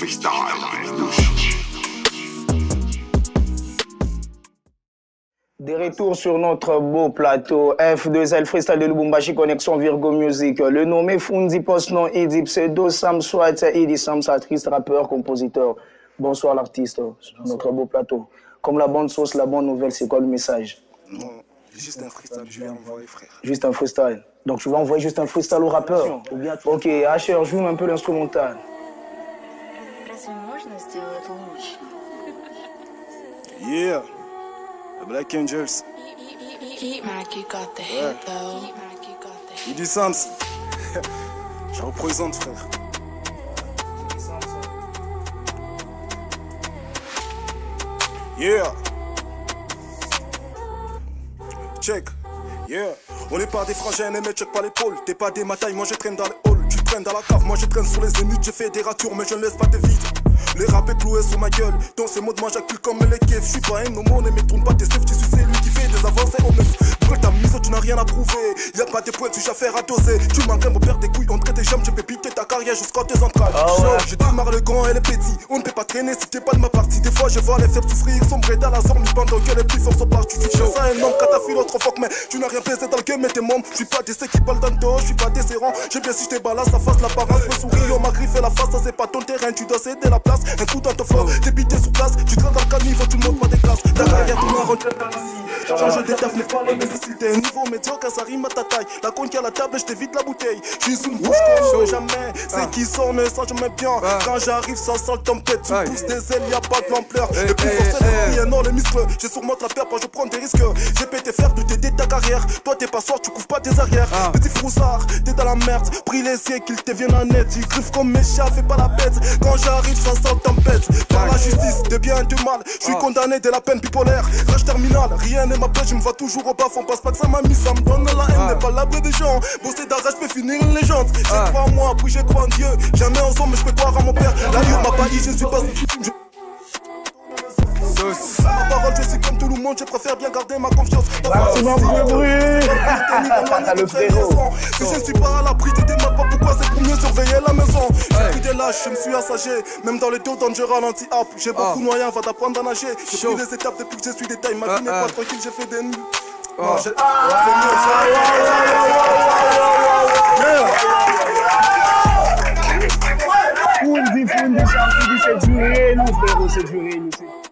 De retour sur notre beau plateau, F2L Freestyle de Lubumbashi, Connexion Virgo Music. Le nommé Fundi, post-nom Idi, pseudo Sam Swat, Idi Sam, artiste, rappeur, compositeur. Bonsoir l'artiste, sur notre beau plateau. Comme la bonne sauce, la bonne nouvelle, c'est quoi le message? Non, juste un freestyle, je vais envoyer frère. Juste un freestyle. Donc tu vas envoyer juste un freestyle au rappeur? Ok, Asher, joue un peu l'instrumental. Yeah, the Black Angels. Il dit Sams. Je représente frère. Yeah. Check. Yeah. On n'est pas des frangins, mais check pas l'épaule. T'es pas des matailles, moi je traîne dans les halls. Tu traînes dans la cave, moi je traîne sur les zéniths. J'ai fait des ratures, mais je ne laisse pas de vide. Les rap est cloué sur ma gueule. Dans ces mots de moi j'accule comme les keufs. J'suis pas un homo, ne me tourne pas tes seufs. Tu suis celui qui fait des avancées au neuf. Brûle ta mise, tu n'as rien à prouver. Y'a pas des points, tu as faire à doser. Tu manques mon père des couilles, on traite tes jambes. Je peux piquer ta carrière jusqu'à tes entrailles. Je démarre le grand et le petit. On ne peut pas traîner si t'es pas de ma partie. Des fois je vois les faibles souffrir, sombrer dans la zone. Pendant que les plus forts sont partis. Tu fais ça un homme, catafile, autre fuck, mais tu n'as rien pesé dans le game, mais t'es môme. J'suis pas des qui parlent dans le dos, j'suis pas des serrants. J'aime bien si j'te balance, ça fasse l'apparence. Me souris, on m'a griffé la face, ça c'est pas ton terrain. Tu dois céder la place, un coup dans ton flow. T'es bité sur place, tu traînes dans le caniveau, tu ne montes pas des classes. Ta carrière tourne en rentrée par ici. Change des taf, n'est pas la nécessité. Un niveau médiocre, ça rime à ta taille. La conque à la table, j't'évite la bouteille. J'suis sous une bouche comme jamais. C'est qui sort, mais ça je m'aime bien. Quand j'arrive, ça sent le tempête. Tu pousses des ailes, y'a pas de l'ampleur. Et puis forcément, non, les muscles. J'ai sûrement la peur, pas je prends des risques. J'ai pété faire de t'aider ta carrière. Toi t'es pas soir, tu couvres pas tes arrières. Petit froussard, t'es dans la merde. Prie les siens qu'ils te viennent en aide. Ils griffent comme mes chats, fais pas la bête. Quand j'arrive, ça sent tempête. Par la justice, de bien et de mal. J'suis condamné de la peine bipolaire. Rage terminal, rien ne m'appelle, je me vois toujours au bas. On passe pas que ça m'a mis, ça me donne la haine. N'est pas l'abri des gens. Bosser d'arrache, je peux finir une légende. J'ai crois en moi, puis j'ai crois en Dieu. Jamais ensemble, mais je peux croire à mon père. La vie m'a pas dit, je ne suis pas. Ma parole, je suis comme tout le monde, je préfère bien garder ma confiance. Maximum de bruit. Le frérot. Si je ne suis pas à l'abri, tu te demandes pas pourquoi, c'est pour mieux surveiller la maison. J'ai pris des lâches, je me suis assagé. Même dans les dos, dans je ralentis up. J'ai beaucoup noyé, va t'apprendre à nager. J'ai pris les étapes depuis que je suis détail. Ma vie n'est pas tranquille, j'ai fait des nuits. C'est Fundi, c'est du réel, frérot, c'est du réel.